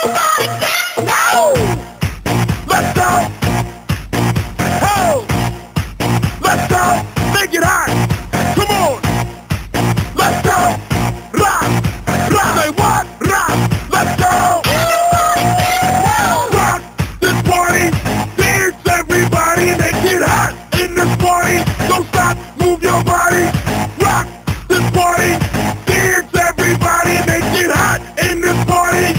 Let's go! Oh! Let's go! Make it hot! Come on! Let's go! Rock! Rock! Say what? Rock! Let's go! Rock this party! Dance everybody! Make it hot in this party! Don't stop! Move your body! Rock this party! Dance everybody! Make it hot in this party!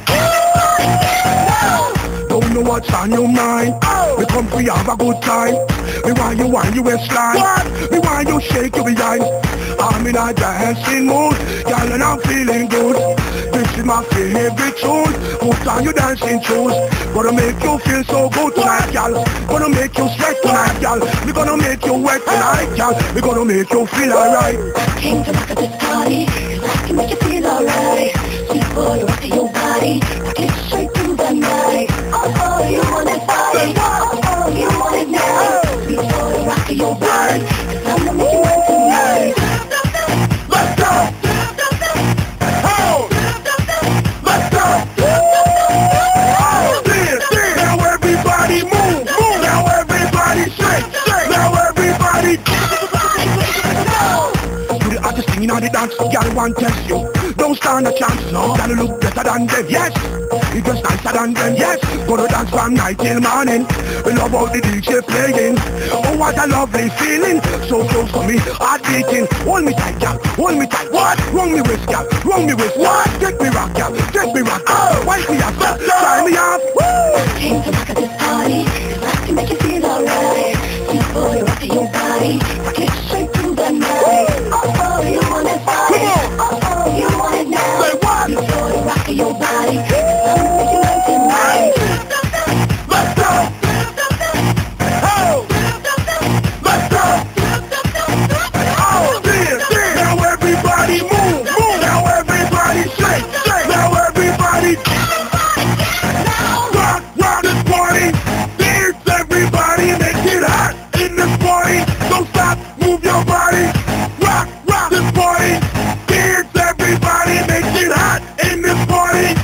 Don't know what's on your mind. We come for you have a good time. We want you on your waistline. We want you shake your behind. I'm in a dancing mood, girl, and I'm feeling good. This is my favorite tune. Put on your dancing shoes. Gonna make you feel so good tonight, girl. Gonna make you sweat tonight, girl. We gonna make you wet tonight, girl. We gonna make you feel alright. Came to rock at this party, I can make you feel alright. Sweet boy, rock your body, rock it straight through the night. Oh, you want it body, oh, you want it now. Sweet boy, rock your body, 'cause I'm gonna make you mine tonight. Let's go! Oh! Let's go! Oh, dance, dance! Now everybody move, move! Now everybody shake, shake! Now everybody... You the hottest thing in the dance, girl want test you. Don't stand a chance, no. Gotta look better than them, yes. You just nicer than them, yes. Gonna dance from night till morning. We love how the DJ playing. Oh, what a lovely feeling. So close to me, heart beating. Hold me tight, girl, hold me tight. What? Wrong me waist, girl, wrong me waist. What? Take me rock, girl, take me rock. Oh, wipe me up, tie me up. Woo! Came to rock at this party, 'cause I can make you feel alright. Sweet boy, rock your body, rock it straight through the night. Oh, you want it body, oh, you want it now. Say what? Sweet boy, rock your body, 'cause I'm gonna make you mine tonight. Let's go! Oh! Let's go! Oh, dance, dance! Now everybody move, move! Now everybody shake, shake! Now everybody rock, rock this party! Dance everybody, make it hot in this party! Don't stop, move your body! Rock, rock this party! Dance everybody, make it hot in this party!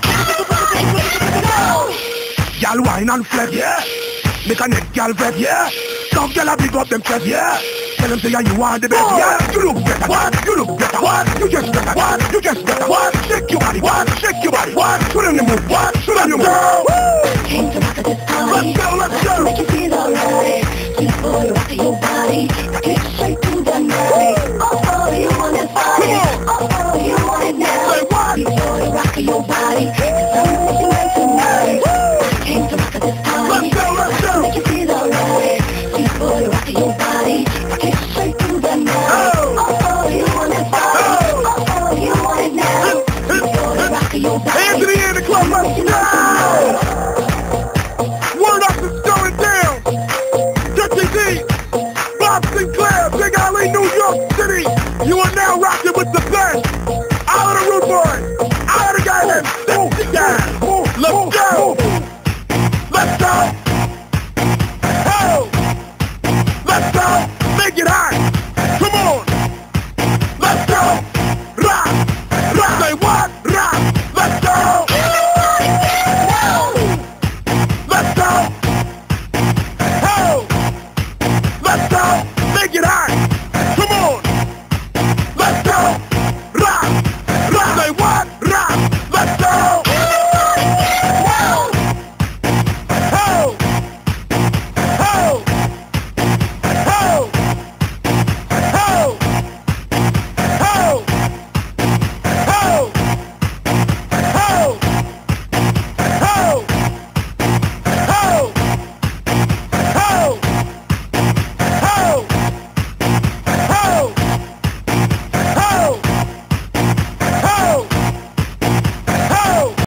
Y'all wine and flex, yeah. Make a neck, y'all vet, yeah. Some y'all a big up them chest, yeah. Tell them say you are the best, yeah. You look better, what? You look better, what? You just better, what? You just better, what? Shake your body, what? Shake your body, what? Show them the move, what? Show them the move. Came to rock at this party, Let's go, let's I can go. make you feel alright. Sweet boy, rock your body, rock it straight through the night. Oh, you want it body, oh, you want it now. Say what? Sweet boy, rock your body, 'cause I'm gonna make you mine tonight. Came to rock at this party, Let's go, let's go. I can make you feel alright. Sweet boy, rock your body, rock it straight through the night. Oh, you want it body, oh, you want it now. Sweet boy, rock your body. Hands in the air, the club, let's go.